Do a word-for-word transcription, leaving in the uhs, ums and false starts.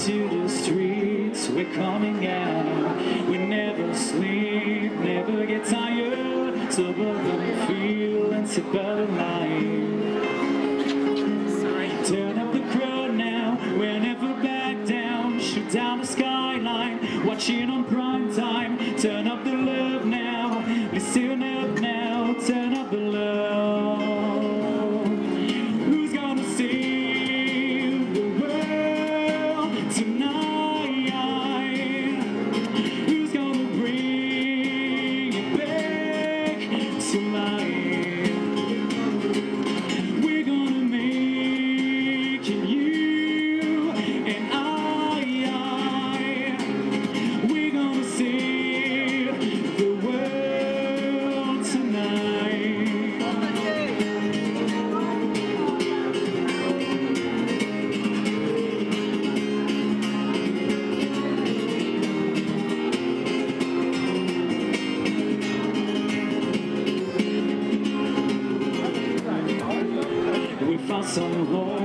to the streets, we're coming out. We never sleep, never get tired. So welcome feel and sip out the light. Turn up the crowd now, we'll never back down. Shoot down the skyline, watching on prime time. Turn up the love now, listen up now. Turn up the love. Who's gonna save the world tonight? Who's gonna bring it back to life? We're gonna make it you and I. We're gonna save the world tonight. We found some home